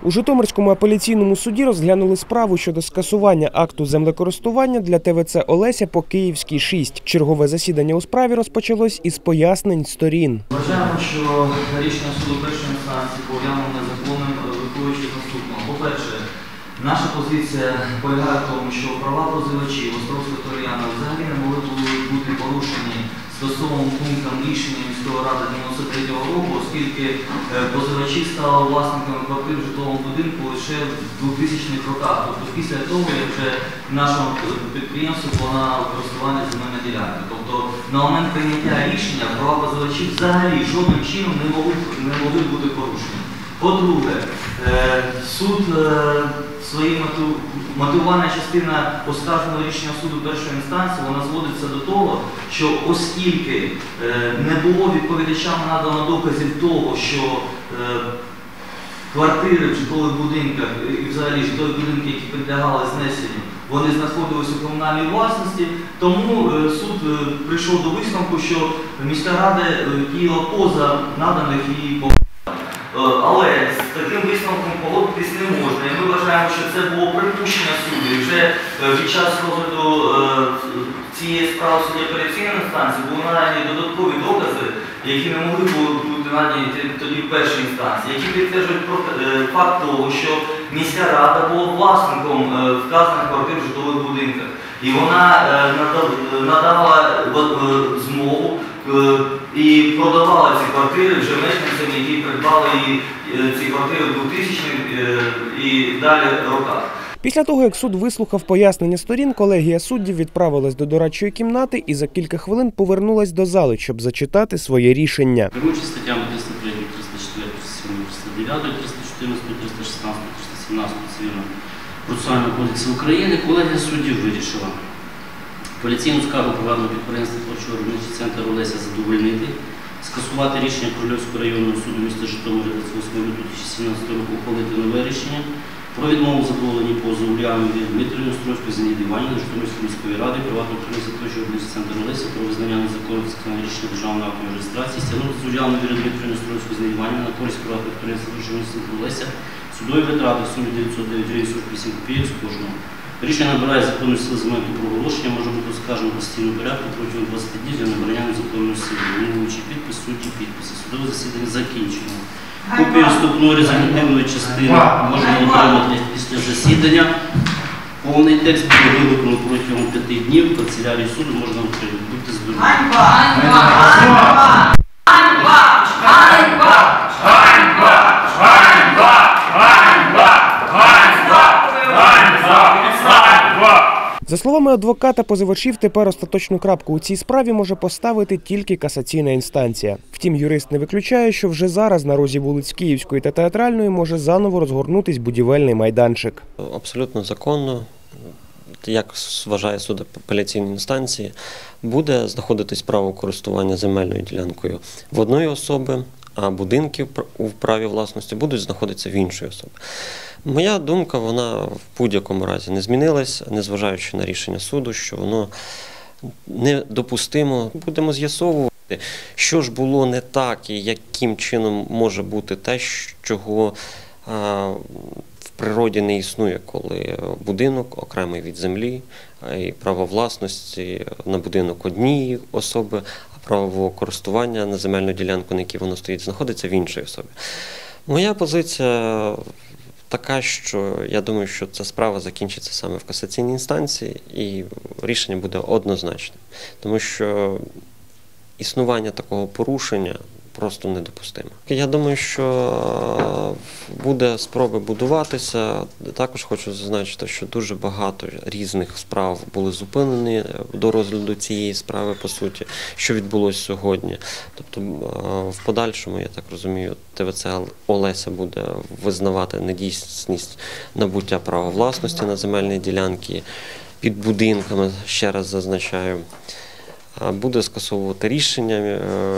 У Житомирському апеляційному суді розглянули справу щодо скасування акту землекористування для ТВЦ «Олеся» по Київській, 6. Чергове засідання у справі розпочалось із пояснень сторін. Вважаємо, що рішення суду першої інстанції пов'язане незаконним, виходячи з наступного. По-перше, наша позиція полягає в тому, що права позивачів Островського Торіана взагалі не могли бути порушені стосовно пунктам рішення міської ради 93-го року, оскільки позивачі стали власниками квартир в житловому будинку лише в 2000-х роках, тобто після того, як вже нашому підприємству була користування земельна ділянка. Тобто на момент прийняття рішення права позивачів взагалі жодним чином не могли бути порушені. По-друге, суд, своєю мотивувальна частина оскарженого рішення суду першої інстанції, вона зводиться до того, що оскільки не було відповідачам надано доказів того, що квартири в житлових будинках і взагалі житлові будинки, які підлягали знесенню, вони знаходилися у комунальній власності, тому суд прийшов до висновку, що міська рада діяла поза наданих її повноважень. Але з таким висновком погодитись не можна. І ми вважаємо, що це було припущення суду. І вже під час розгляду цієї справи в суді апеляційної інстанції були надані додаткові докази, які не могли бути надані тоді в першій інстанції, які підтверджують факт того, що міська рада була власником вказаних квартир в житлових будинках. І вона надала змогу і продавала ці квартири вже мешканцям, які придбали ці квартири в 2000-х і далі роках. Після того, як суд вислухав пояснення сторін, колегія суддів відправилась до дорадчої кімнати і за кілька хвилин повернулась до зали, щоб зачитати своє рішення. Керуючись статтями 303, 304, 309, 314, 316, 317 Цивільного процесуального кодексу України, колегія суддів вирішила апеляційну скаргу приватного підприємства «Творчий виробничий центр «Олеся» задовольнити, скасувати рішення Корольовського районного суду міста Житомира 28 лютого 2017 року, ухвалити нове рішення про відмову задоволення позову Ульянової Дмитрівни Островської Зінаїди Іванівни Житомирської міської ради приватного підприємства «Творчий виробничий центр «Олеся» про визнання незаконного скасування рішення державної актової реєстрації, стягнути з Ульянової Дмитрівни Островської Зінаїди Іванівни на користь приватного підприємства «Творчий виробничий центр «Олеся» судові витрати в сумі 909 гривень 48 копійок з кожного. Рішення набирає законної сили з моменту проголошення, може бути оскаржено в постійному порядку протягом 20 днів для набрання незаконної сили. Вимовуючи підпис, судді підписи. Судове засідання закінчено. Копію вступної резолютивної частини можна отримати після засідання. Повний текст буде вилучено протягом 5 днів. В канцелярії суду можна отримати. Будьте здорові. За словами адвоката позивачів, тепер остаточну крапку у цій справі може поставити тільки касаційна інстанція. Втім, юрист не виключає, що вже зараз на розі вулиць Київської та Театральної може заново розгорнутись будівельний майданчик. Абсолютно законно, як вважає суд апеляційної інстанції, буде знаходитись право користування земельною ділянкою в одної особи, а будинки у праві власності будуть знаходитися в іншої особи. Моя думка, вона в будь-якому разі не змінилась, незважаючи на рішення суду, що воно недопустимо. Будемо з'ясовувати, що ж було не так і яким чином може бути те, чого в природі не існує, коли будинок окремий від землі і право власності на будинок однієї особи, а право користування на земельну ділянку, на якій воно стоїть, знаходиться в іншій особі. Моя позиція така, що я думаю, що ця справа закінчиться саме в касаційній інстанції і рішення буде однозначним. Тому що існування такого порушення просто недопустимо. Я думаю, що буде спроби будуватися. Також хочу зазначити, що дуже багато різних справ були зупинені до розгляду цієї справи, по суті, що відбулося сьогодні. Тобто в подальшому, я так розумію, ТВЦ «Олеся» буде визнавати недійсність набуття права власності на земельні ділянки під будинками, ще раз зазначаю. Буде скасовувати рішення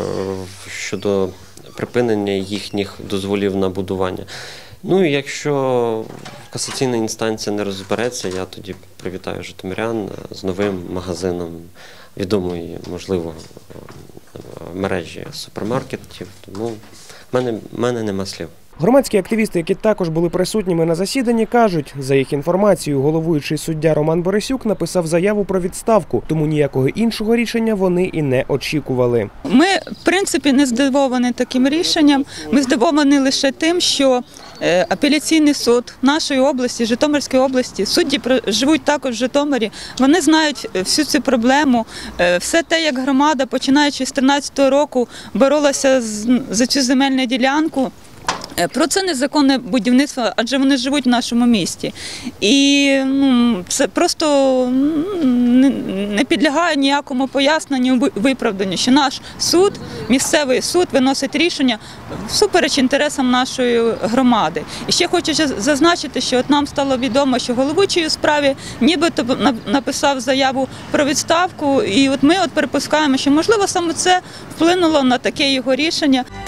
щодо припинення їхніх дозволів на будування. Ну і якщо касаційна інстанція не розбереться, я тоді привітаю житомирян з новим магазином відомої, можливо, мережі супермаркетів. Тому в мене нема слів. Громадські активісти, які також були присутніми на засіданні, кажуть, за їх інформацією, головуючий суддя Роман Борисюк написав заяву про відставку, тому ніякого іншого рішення вони і не очікували. Ми, в принципі, не здивовані таким рішенням. Ми здивовані лише тим, що апеляційний суд нашої області, Житомирської області, судді живуть також в Житомирі, вони знають всю цю проблему, все те, як громада, починаючи з 2013 року, боролася за цю земельну ділянку. Про це незаконне будівництво, адже вони живуть в нашому місті. І це просто не підлягає ніякому поясненню, виправданню, що наш суд, місцевий суд виносить рішення всупереч інтересам нашої громади. І ще хочу зазначити, що от нам стало відомо, що головуючий у справі нібито написав заяву про відставку, і от ми припускаємо, що можливо саме це вплинуло на таке його рішення.